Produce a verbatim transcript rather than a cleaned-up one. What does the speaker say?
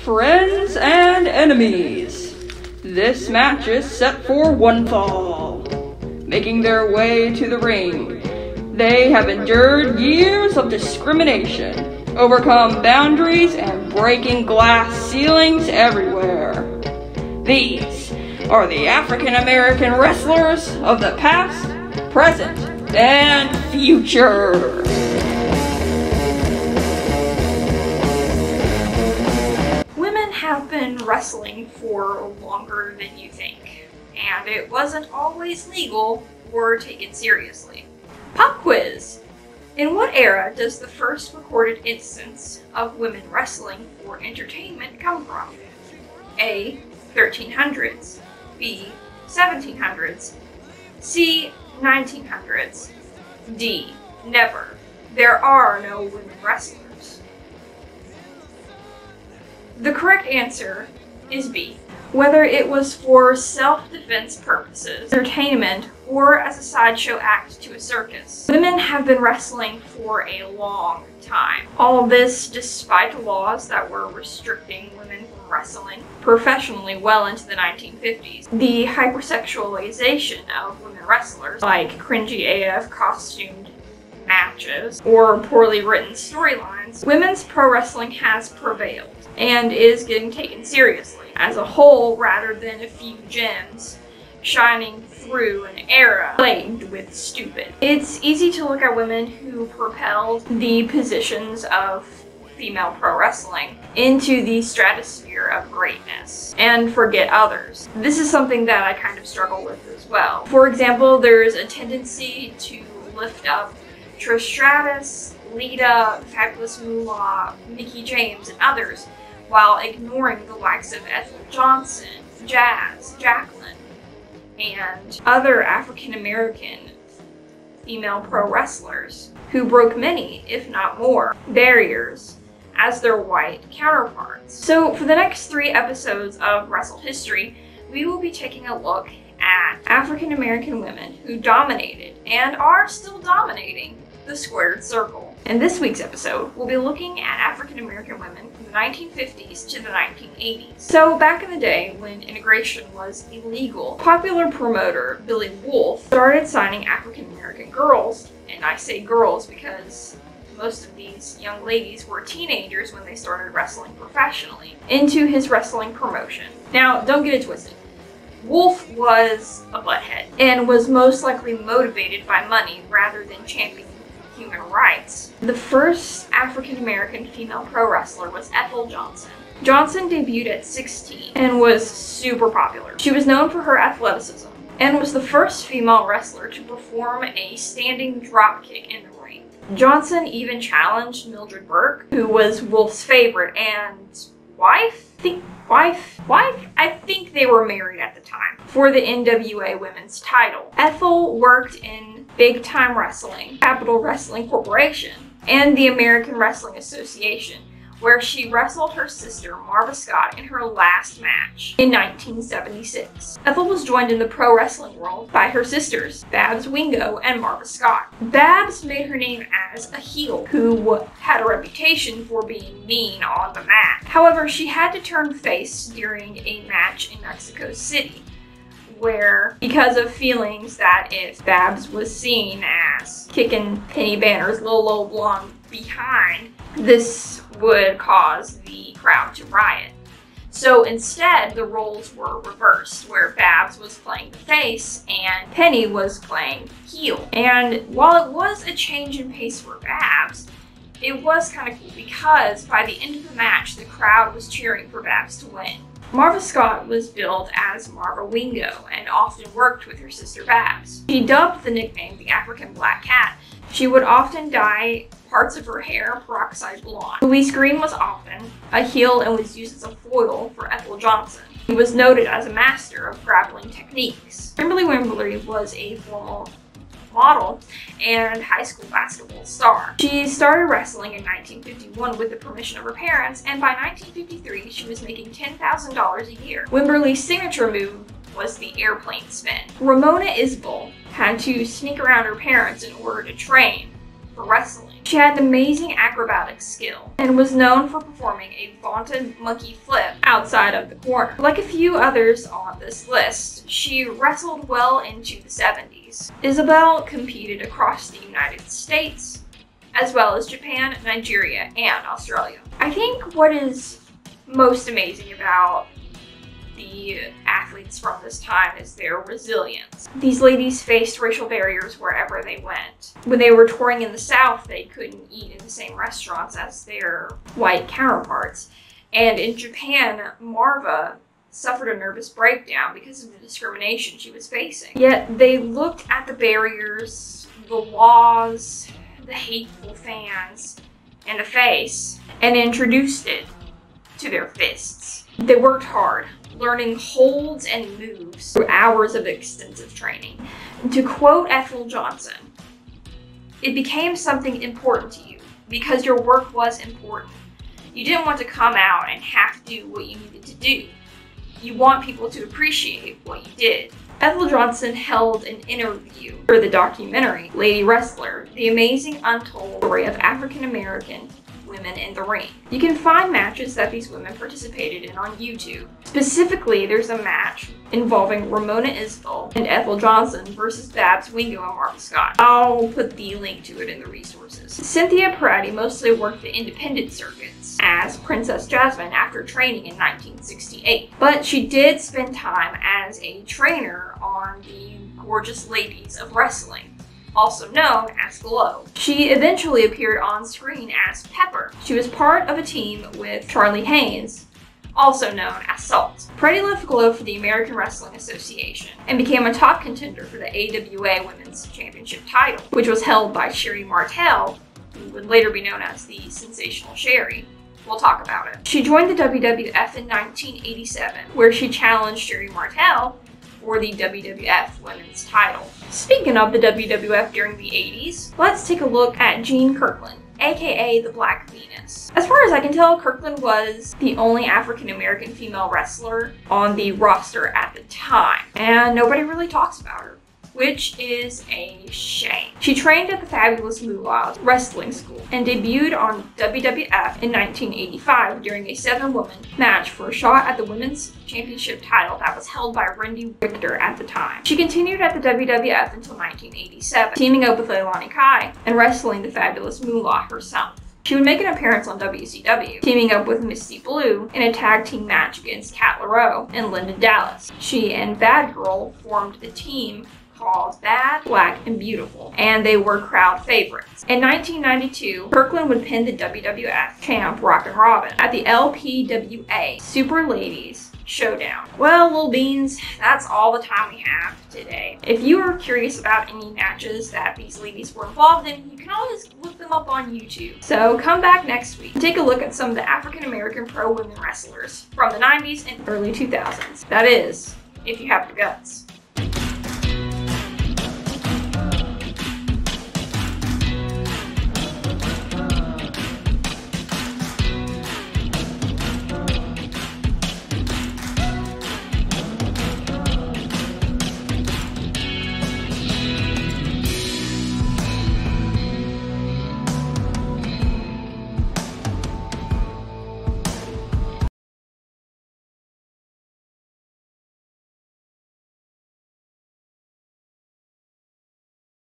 Friends and enemies. This match is set for one fall. Making their way to the ring, they have endured years of discrimination, overcome boundaries, and breaking glass ceilings everywhere. These are the African American wrestlers of the past, present, and future. Women have been wrestling for longer than you think, and it wasn't always legal or taken seriously. Pop quiz! In what era does the first recorded instance of women wrestling for entertainment come from? A. thirteen hundreds, B. seventeen hundreds, C. nineteen hundreds, D. Never. There are no women wrestlers. The correct answer is B. Whether it was for self-defense purposes, entertainment, or as a sideshow act to a circus, women have been wrestling for a long time. All this despite laws that were restricting women from wrestling professionally well into the nineteen fifties. The hypersexualization of women wrestlers, like cringy A F costumed matches or poorly written storylines, women's pro wrestling has prevailed and is getting taken seriously as a whole rather than a few gems shining through an era plagued with stupid. It's easy to look at women who propelled the positions of female pro wrestling into the stratosphere of greatness and forget others. This is something that I kind of struggle with as well. For example, there's a tendency to lift up Trish Stratus, Lita, Fabulous Moolah, Mickie James, and others, while ignoring the likes of Ethel Johnson, Jazz, Jacqueline, and other African American female pro wrestlers who broke many, if not more, barriers as their white counterparts. So for the next three episodes of Wrestle History, we will be taking a look at African American women who dominated and are still dominating the squared circle. In this week's episode, we'll be looking at African American women from the nineteen fifties to the nineteen eighties. So back in the day when integration was illegal, popular promoter Billy Wolf started signing African American girls, and I say girls because most of these young ladies were teenagers when they started wrestling professionally, into his wrestling promotion. Now, don't get it twisted. Wolf was a butthead and was most likely motivated by money rather than championing human rights. The first African American female pro wrestler was Ethel Johnson. Johnson debuted at sixteen and was super popular. She was known for her athleticism and was the first female wrestler to perform a standing dropkick in the ring. Johnson even challenged Mildred Burke, who was Wolf's favorite and wife? Think wife? Wife? I think they were married at the time, for the N W A Women's title. Ethel worked in Big Time Wrestling, Capital Wrestling Corporation, and the American Wrestling Association, where she wrestled her sister Marva Scott in her last match in nineteen seventy-six. Ethel was joined in the pro wrestling world by her sisters, Babs Wingo and Marva Scott. Babs made her name as a heel who had a reputation for being mean on the mat. However, she had to turn face during a match in Mexico City, where, because of feelings that if Babs was seen as kicking Penny Banner's little old blonde behind, this would cause the crowd to riot. So instead, the roles were reversed, where Babs was playing the face and Penny was playing heel. And while it was a change in pace for Babs, it was kind of cool because by the end of the match, the crowd was cheering for Babs to win. Marva Scott was billed as Marva Wingo and often worked with her sister Babs. She dubbed the nickname the African Black Cat. She would often dye parts of her hair peroxide blonde. Louise Green was often a heel and was used as a foil for Ethel Johnson. He was noted as a master of grappling techniques. Kimberly Wimberly was a former model and high school basketball star. She started wrestling in nineteen fifty-one with the permission of her parents, and by nineteen fifty-three she was making ten thousand dollars a year. Wimberly's signature move was the airplane spin. Ramona Isbell had to sneak around her parents in order to train for wrestling. She had an amazing acrobatic skill and was known for performing a vaunted monkey flip outside of the corner. Like a few others on this list, she wrestled well into the seventies. Isabel competed across the United States, as well as Japan, Nigeria, and Australia. I think what is most amazing about the athletes from this time is their resilience. These ladies faced racial barriers wherever they went. When they were touring in the South, they couldn't eat in the same restaurants as their white counterparts. And in Japan, Marva suffered a nervous breakdown because of the discrimination she was facing. Yet they looked at the barriers, the laws, the hateful fans, and the face, and introduced it to their fists. They worked hard, learning holds and moves through hours of extensive training. To quote Ethel Johnson, "It became something important to you because your work was important. You didn't want to come out and have to do what you needed to do. You want people to appreciate what you did." Ethel Johnson held an interview for the documentary Lady Wrestler, the amazing untold story of African American women in the ring. You can find matches that these women participated in on YouTube. Specifically, there's a match involving Ramona Isbell and Ethel Johnson versus Babs Wingo and Martha Scott. I'll put the link to it in the resources. Cynthia Peretti mostly worked the independent circuits as Princess Jasmine after training in nineteen sixty-eight, but she did spend time as a trainer on the Gorgeous Ladies of Wrestling, also known as Glow. She eventually appeared on screen as Pepper. She was part of a team with Charlie Haynes, also known as Salt. Peretti left Glow for the American Wrestling Association and became a top contender for the A W A Women's Championship title, which was held by Sherry Martel, who would later be known as the Sensational Sherry. We'll talk about it. She joined the W W F in nineteen eighty-seven, where she challenged Sherry Martel for the W W F Women's title. Speaking of the W W F during the eighties, let's take a look at Jean Kirkland, aka the Black Venus. As far as I can tell, Kirkland was the only African-American female wrestler on the roster at the time, and nobody really talks about her, which is a shame. She trained at the Fabulous Moolah Wrestling School and debuted on W W F in nineteen eighty-five during a seven-woman match for a shot at the Women's Championship title that was held by Wendy Richter at the time. She continued at the W W F until nineteen eighty-seven, teaming up with Leilani Kai and wrestling the Fabulous Moolah herself. She would make an appearance on W C W, teaming up with Misty Blue in a tag team match against Kat LaRoe and Linda Dallas. She and Bad Girl formed a team called Bad, Black, and Beautiful, and they were crowd favorites. In nineteen ninety-two, Kirkland would pin the W W F champ Rockin' Robin at the L P W A Super Ladies Showdown. Well, Lil Beans, that's all the time we have today. If you are curious about any matches that these ladies were involved in, you can always look them up on YouTube. So come back next week and take a look at some of the African American pro women wrestlers from the nineties and early two thousands. That is, if you have the guts.